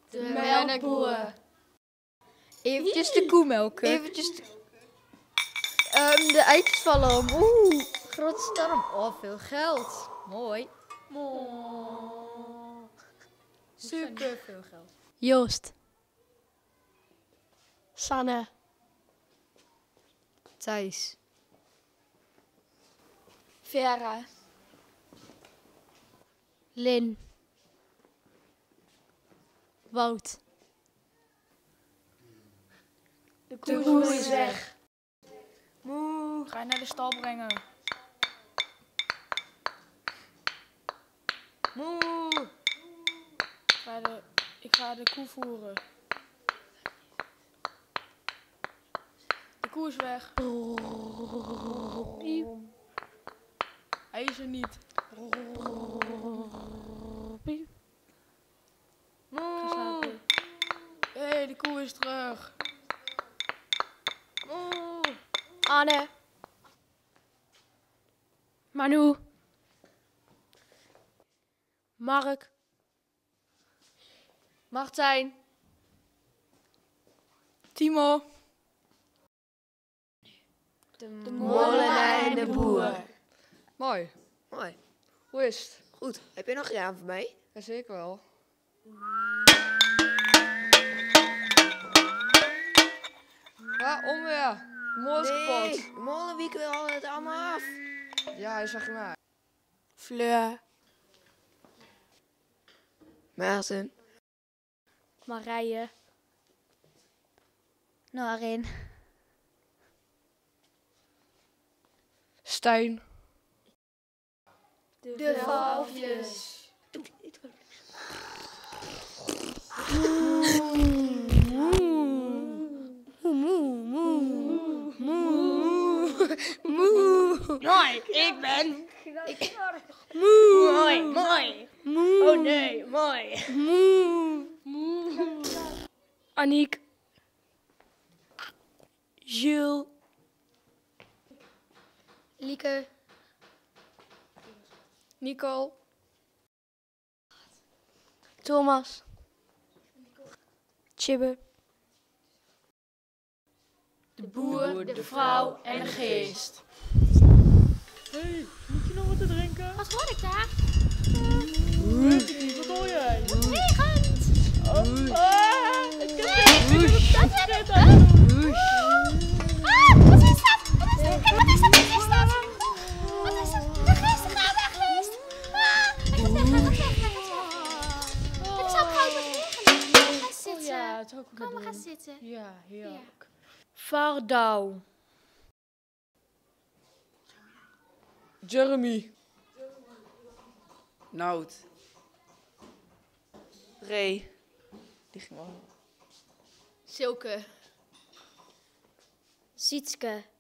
De melkboer. Eventjes de koe melken. Eventjes de eitjes vallen om. Oeh, grote storm. Oh, veel geld. Mooi. Super veel geld. Joost. Sanne. Thijs. Vera. Lin. Wout. De koe is weg. Moe, ga je naar de stal brengen. Moe. Ik ga de koe voeren. De koe is weg. Hij is er niet. Ga slapen. Hé, de koe is terug. Anne. Manu. Mark. Martijn. Timo. De molenaar en de boer. Mooi. Mooi. Hoe is het? Goed. Heb je nog gedaan voor mij? Jazeker wel. Ja, onweer. De molen is kapot. De molenwiek wil het allemaal af. Ja, hij zag je maar. Fleur. Maarten. Marije. Norin. Stijn. De valfjes. Mooi, ik ben. Mooi, mooi. Oh nee, mooi. Aniek. Jules. Lieke. Nicole. Thomas. Chibbe. De boer, de vrouw en de geest. Hé, moet je nog wat te drinken? Wat hoor ik daar? Weet ik niet, wat hoor jij? Regent. Wat is dat? Wat is dat? Wat is dat? Wat is dat? Wat is dat? De geest gaat weg geweest. Ik ga weg, ik ga weg. Het is al koud met regen. Ga zitten. Ja, het ook Kom, ga zitten. Ja, heerlijk. Vardouw. Jeremy. Nout. Ray. Die ging wel. Silke. Sietske.